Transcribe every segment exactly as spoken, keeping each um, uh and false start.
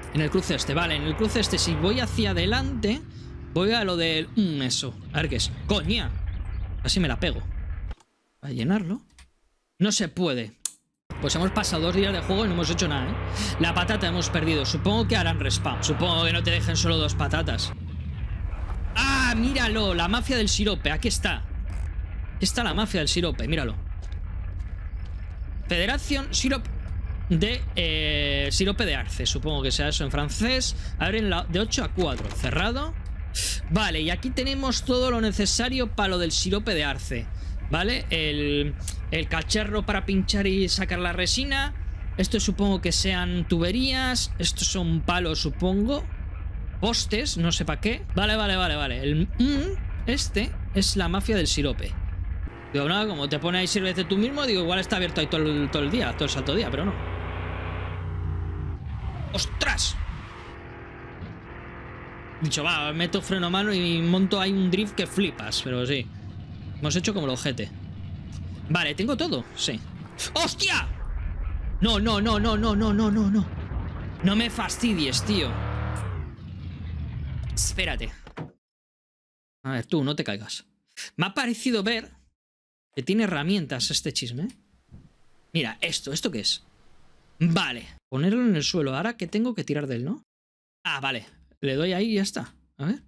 En el cruce este, vale. En el cruce este, si voy hacia adelante, voy a lo del... Mm, eso. A ver qué es. ¡Coña! Así me la pego. ¿A llenarlo? No se puede. Pues hemos pasado dos días de juego y no hemos hecho nada, ¿eh? La patata hemos perdido. Supongo que harán respawn. Supongo que no te dejen solo dos patatas. ¡Ah! Míralo. La mafia del sirope. Aquí está. Aquí está la mafia del sirope. Míralo. Federación Sirope de eh, Sirope de Arce. Supongo que sea eso en francés. Abren la, de ocho a cuatro. Cerrado. Vale, y aquí tenemos todo lo necesario para lo del sirope de arce. ¿Vale? El, el cacharro para pinchar y sacar la resina. Esto supongo que sean tuberías. Estos son palos, supongo. Postes, no sé para qué. Vale, vale, vale, vale. El mm, este es la mafia del sirope. Digo, no, como te pone ahí sírvete tú mismo, digo, igual está abierto ahí todo el, todo el día, todo el santo día, pero no. ¡Ostras! Dicho, va, meto freno a mano y monto ahí un drift que flipas, pero sí. Hemos hecho como el ojete. Vale, ¿tengo todo? Sí. ¡Hostia! No, no, no, no, no, no, no, no, no. No me fastidies, tío. Espérate. A ver, tú, no te caigas. Me ha parecido ver que tiene herramientas este chisme. Mira, esto, ¿esto qué es? Vale. Ponerlo en el suelo. Ahora que tengo que tirar de él, ¿no? Ah, vale. Le doy ahí y ya está. A ver.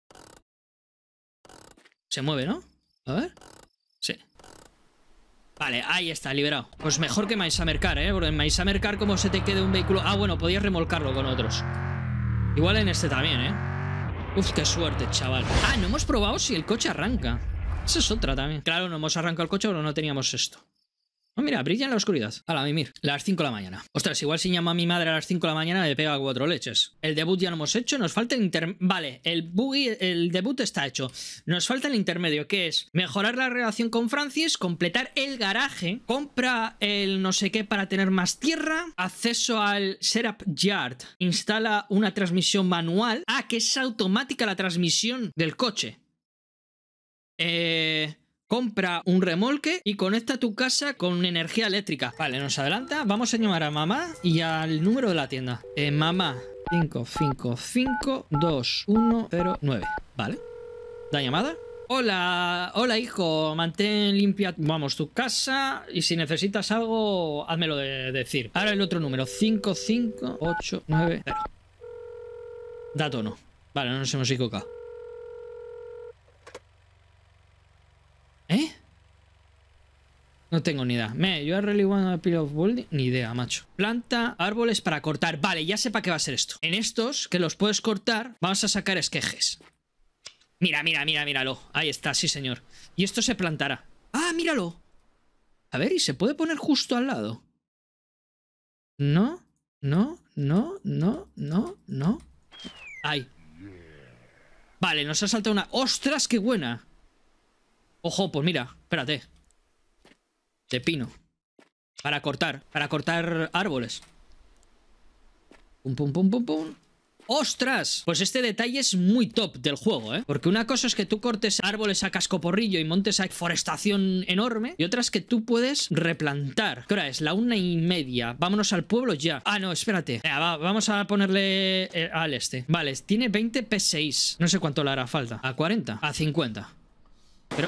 Se mueve, ¿no? A ver. Sí. Vale, ahí está, liberado. Pues mejor que Maisamercar, ¿eh? Porque en Maisamercar, como se te quede un vehículo... Ah, bueno, podías remolcarlo con otros. Igual en este también, ¿eh? Uf, qué suerte, chaval. Ah, no hemos probado si el coche arranca. Esa es otra también. Claro, no hemos arrancado el coche, pero no teníamos esto. Oh, mira, brilla en la oscuridad. A la mimir. Las cinco de la mañana. Ostras, igual si llama a mi madre a las cinco de la mañana me pega cuatro leches. El debut ya lo hemos hecho. Nos falta el inter... Vale, el buggy, el debut está hecho. Nos falta el intermedio, que es mejorar la relación con Francis, completar el garaje, compra el no sé qué para tener más tierra, acceso al setup yard, instala una transmisión manual. Ah, que es automática la transmisión del coche. Eh... Compra un remolque y conecta tu casa con energía eléctrica. Vale, nos adelanta. Vamos a llamar a mamá y al número de la tienda. Eh, mamá cinco cinco cinco dos uno cero nueve. Vale. La llamada. Hola, hola hijo. Mantén limpia, vamos, tu casa. Y si necesitas algo, házmelo de decir. Ahora el otro número. cinco cinco ocho nueve cero. Da tono. Vale, no nos hemos equivocado. ¿Eh? No tengo ni idea. Me, yo really want a pile of building. Ni idea, macho. Planta árboles para cortar. Vale, ya sé para qué va a ser esto. En estos, que los puedes cortar, vamos a sacar esquejes. Mira, mira, mira, míralo. Ahí está, sí, señor. Y esto se plantará. ¡Ah, míralo! A ver, ¿y se puede poner justo al lado? No, no, no, no, no, no. Ahí. Vale, nos ha saltado una... ¡Ostras, qué buena! Ojo, pues mira, espérate. De pino. Para cortar, para cortar árboles. Pum, pum, pum, pum, pum. ¡Ostras! Pues este detalle es muy top del juego, ¿eh? Porque una cosa es que tú cortes árboles a cascoporrillo y montes a forestación enorme. Y otra es que tú puedes replantar. ¿Qué hora es? La una y media. Vámonos al pueblo ya. Ah, no, espérate. Venga, va, vamos a ponerle eh, al este. Vale, tiene veinte P seis. No sé cuánto le hará falta. ¿A cuarenta? A cincuenta. Pero...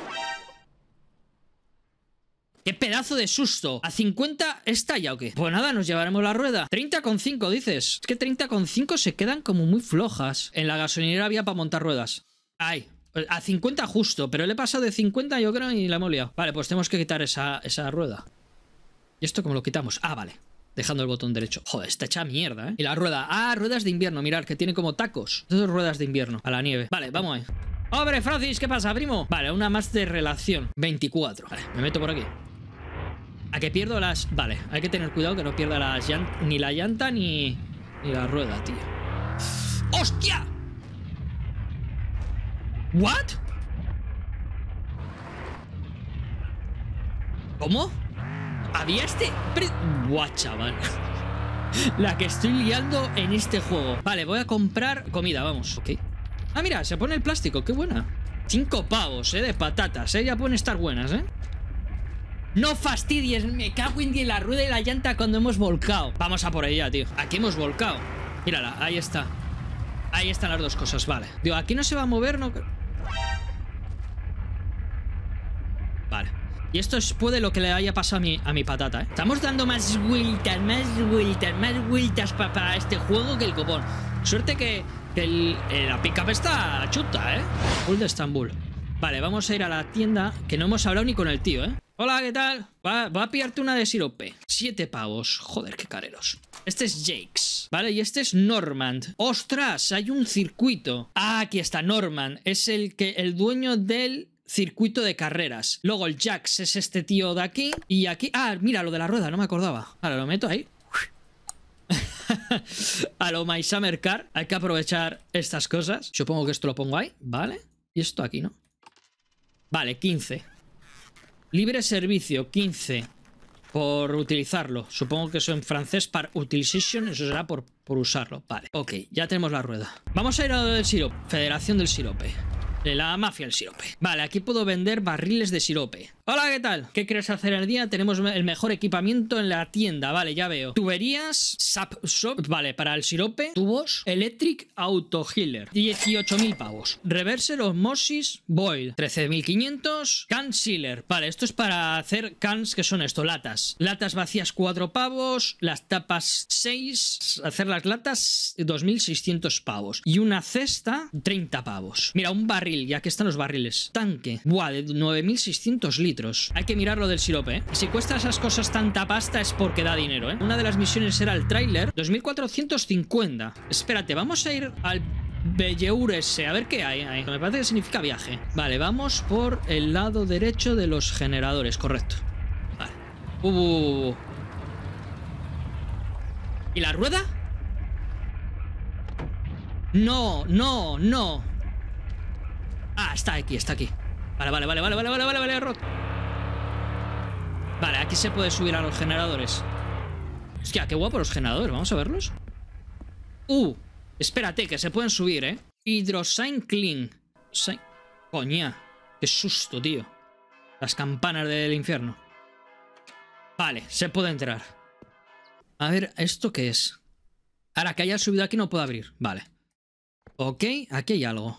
¡Qué pedazo de susto! ¿A cincuenta está ya o qué? Pues nada, nos llevaremos la rueda. treinta coma cinco dices. Es que treinta coma cinco se quedan como muy flojas. En la gasolinera había para montar ruedas. Ay, a cincuenta justo. Pero le he pasado de cincuenta yo creo y la hemos liado. Vale, pues tenemos que quitar esa, esa rueda. ¿Y esto cómo lo quitamos? Ah, vale. Dejando el botón derecho. Joder, está hecha mierda, ¿eh? Y la rueda. Ah, ruedas de invierno. Mirad, que tiene como tacos. Estas son ruedas de invierno. A la nieve. Vale, vamos ahí. ¡Hombre, Francis! ¿Qué pasa, primo? Vale, una más de relación. veinticuatro. Vale, me meto por aquí. A que pierdo las... Vale, hay que tener cuidado que no pierda las llant... ni la llanta ni... ni la rueda, tío. ¡Hostia! ¿What? ¿Cómo? Había este... Pre... Buah, chaval. La que estoy liando en este juego. Vale, voy a comprar comida, vamos. Ok. Ah, mira, se pone el plástico, qué buena. Cinco pavos, eh, de patatas, eh. Ya pueden estar buenas, eh. No fastidies, me cago en la rueda y la llanta cuando hemos volcado. Vamos a por ella, tío. Aquí hemos volcado. Mírala, ahí está. Ahí están las dos cosas, vale. Digo, aquí no se va a mover, ¿no? Vale. Y esto es puede lo que le haya pasado a mi, a mi patata, ¿eh? Estamos dando más vueltas, más vueltas, más vueltas pa, para este juego que el copón. Suerte que, que el, eh, la pick-up está chuta, ¿eh? Full de Estambul. Vale, vamos a ir a la tienda, que no hemos hablado ni con el tío, ¿eh? Hola, ¿qué tal? Va, va a pillarte una de sirope. Siete pavos. Joder, qué careros. Este es Jakes, ¿vale? Y este es Normand. ¡Ostras! Hay un circuito. Ah, aquí está, Normand. Es el, que, el dueño del circuito de carreras. Luego el Jax es este tío de aquí. Y aquí... Ah, mira, lo de la rueda, no me acordaba. Ahora lo meto ahí. A lo My Summer Car. Hay que aprovechar estas cosas. Supongo que esto lo pongo ahí, ¿vale? Y esto aquí, ¿no? Vale, quince. Libre servicio, quince. Por utilizarlo. Supongo que eso en francés, par utilisation, eso será por, por usarlo. Vale, ok, ya tenemos la rueda. Vamos a ir a lo del sirope. Federación del sirope. De la mafia del sirope. Vale, aquí puedo vender barriles de sirope. Hola, ¿qué tal? ¿Qué quieres hacer el día? Tenemos el mejor equipamiento en la tienda. Vale, ya veo. Tuberías, sap shop, vale, para el sirope. Tubos, electric auto healer. dieciocho mil pavos. Reverser osmosis boil. trece mil quinientos. Can sealer. Vale, esto es para hacer cans, que son esto, latas. Latas vacías, cuatro pavos. Las tapas, seis. Hacer las latas, dos mil seiscientos pavos. Y una cesta, treinta pavos. Mira, un barril. Y aquí están los barriles. Tanque. Buah, de nueve mil seiscientos litros. Hay que mirar lo del sirope, ¿eh? Si cuesta esas cosas tanta pasta es porque da dinero, ¿eh? Una de las misiones era el tráiler. dos mil cuatrocientos cincuenta. Espérate, vamos a ir al Belleur ese. A ver qué hay ahí. Me parece que significa viaje. Vale, vamos por el lado derecho de los generadores. Correcto. Vale. Uh, uh, uh. ¿Y la rueda? No, no, no. Ah, está aquí, está aquí. Vale, vale, vale, vale, vale, vale, vale, vale, Rod. Vale, aquí se puede subir a los generadores. Hostia, qué guapo los generadores. Vamos a verlos. Uh, espérate, que se pueden subir, ¿eh? Hydrosign Clean. Sign... Coña. Qué susto, tío. Las campanas del infierno. Vale, se puede entrar. A ver, ¿esto qué es? Ahora que haya subido aquí no puedo abrir. Vale. Ok, aquí hay algo.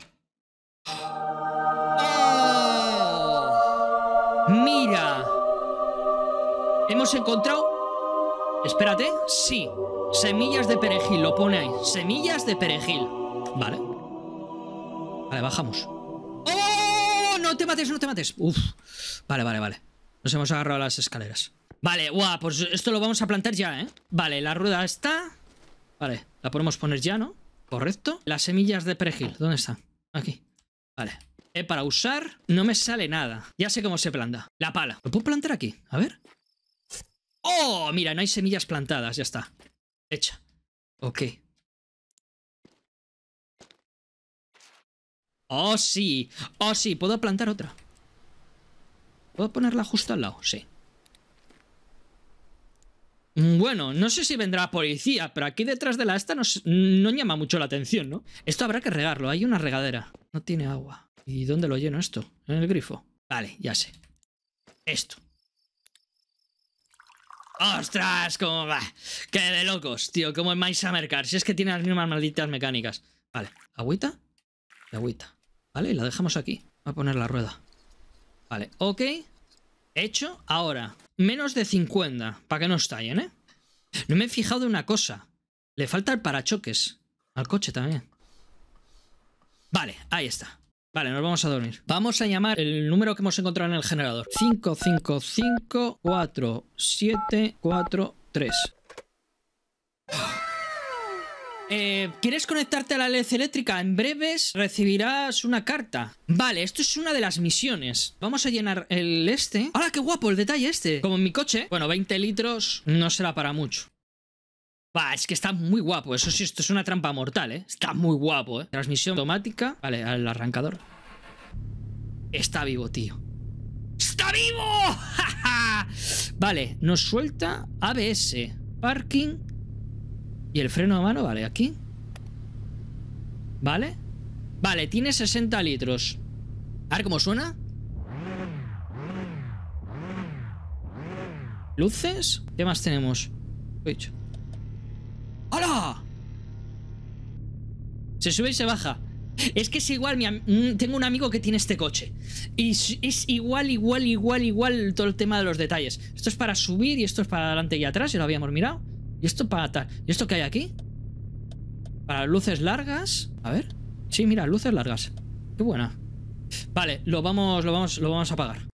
¡Mira! Hemos encontrado... Espérate. Sí. Semillas de perejil. Lo pone ahí. Semillas de perejil. Vale. Vale, bajamos. ¡Oh! No te mates, no te mates. Uf. Vale, vale, vale. Nos hemos agarrado a las escaleras. Vale, guau. Pues esto lo vamos a plantar ya, ¿eh? Vale, la rueda está... Vale, la podemos poner ya, ¿no? Correcto. Las semillas de perejil. ¿Dónde están? Aquí. Vale. Eh, para usar no me sale nada. Ya sé cómo se planta. La pala. ¿Lo puedo plantar aquí? A ver. ¡Oh! Mira, no hay semillas plantadas. Ya está. Hecha. Ok. Oh, sí. Oh, sí. ¿Puedo plantar otra? ¿Puedo ponerla justo al lado? Sí. Bueno, no sé si vendrá policía, pero aquí detrás de la esta no, no llama mucho la atención, ¿no? Esto habrá que regarlo. Hay una regadera. No tiene agua. ¿Y dónde lo lleno esto? ¿En el grifo? Vale, ya sé. Esto. ¡Ostras! ¿Cómo va? ¡Qué de locos, tío! Como en My Summer Car. Si es que tiene las mismas malditas mecánicas. Vale. ¿Agüita? Y agüita. Vale, y la dejamos aquí. Voy a poner la rueda. Vale, ok. Hecho. Ahora, menos de cincuenta. Para que no estallen, ¿eh? No me he fijado en una cosa. Le falta el parachoques. Al coche también. Vale, ahí está. Vale, nos vamos a dormir. Vamos a llamar el número que hemos encontrado en el generador. cinco cinco cinco cuatro siete cuatro tres. Eh, ¿Quieres conectarte a la led eléctrica? En breves recibirás una carta. Vale, esto es una de las misiones. Vamos a llenar el este. ¡Hala, qué guapo el detalle este! Como en mi coche. Bueno, veinte litros no será para mucho. Va, es que está muy guapo. Eso sí, esto es una trampa mortal, ¿eh? Está muy guapo, ¿eh? Transmisión automática. Vale, al arrancador. Está vivo, tío. ¡Está vivo! ¡Ja, ja! Vale, nos suelta A B S. Parking. Y el freno a mano, vale, aquí. Vale. Vale, tiene sesenta litros. A ver cómo suena. Luces. ¿Qué más tenemos? He dicho. ¡Hala! Se sube y se baja. Es que es igual, mi tengo un amigo que tiene este coche. Y es igual, igual, igual, igual todo el tema de los detalles. Esto es para subir y esto es para adelante y atrás, ya lo habíamos mirado. Y esto para tal. ¿Y esto qué hay aquí? Para luces largas. A ver. Sí, mira, luces largas. Qué buena. Vale, lo vamos, lo vamos, lo vamos a apagar.